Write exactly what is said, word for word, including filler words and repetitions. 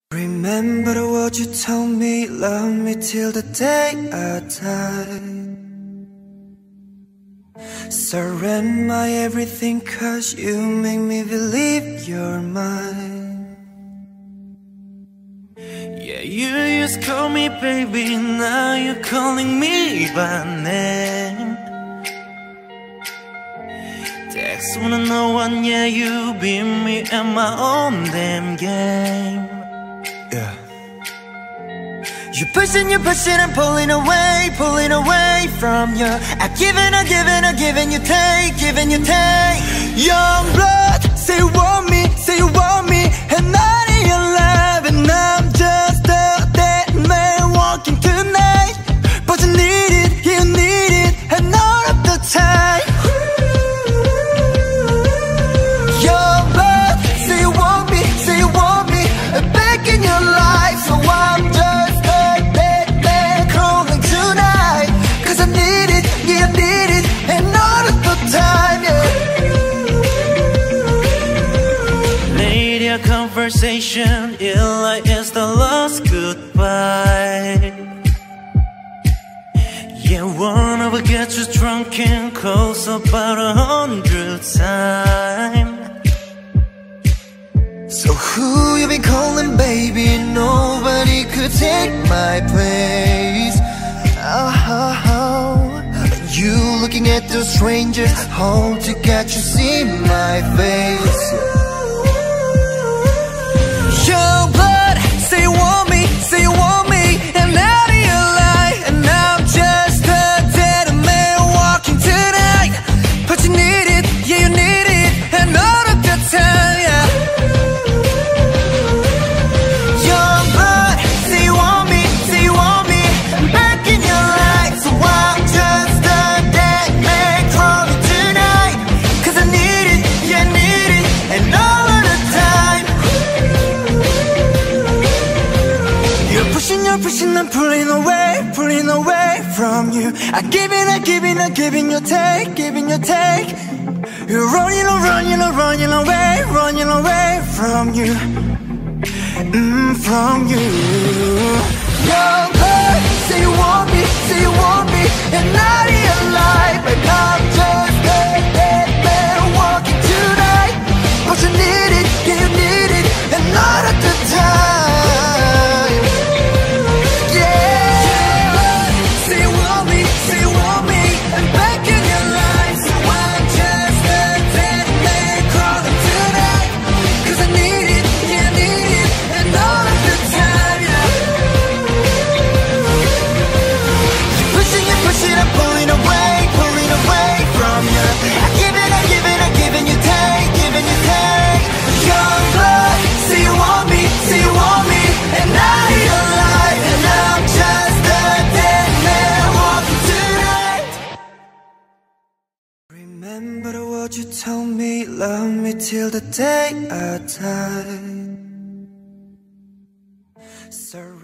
Remember the words you told me, love me till the day I die. Surrender my everything cause you make me believe you're mine. Yeah, you used to call me baby, now you're calling me by name. Text wanna know when, yeah, you beat me at my own damn game. Yeah. You're pushing, you're pushing, I'm pulling away, pulling away from you. I giving, I giving, I giving, you take, giving, you take. Young blood, say you want me, say you want me, and not in your life, and I'm just a dead man walking tonight. But you need it, you need it, and all of the time. Young blood, say you want me, say you want me, and back in your life, so I'm just conversation, ill like it's the last goodbye. Yeah, one of us gets us drunk and calls about a hundred times. So who you been calling, baby? Nobody could take my place. Oh, you looking at those strangers, home to get you see my face. Your blood, say you want me, say you want me, and out of your life, and I'm just a dead man walking tonight. But you need it, yeah, you need it, and all of the time, yeah. Your blood, say you want me, say you want me, I'm back in your life, so I'm just a dead man crawling tonight. Cause I need it, yeah, I need it, and all of the time. You're pushing, you're pushing, I'm pulling away, pulling away from you. I give it, I give it, I giving you take, giving you take. You're running, I'm running, I'm running away, running away from you, mm, from you. Young blood, say you want me, say you want me, and not in your life, and I'm just a dead man walking tonight. But you need it, yeah, you need it, and not at the time. Remember the words you told me, love me till the day I die. Sur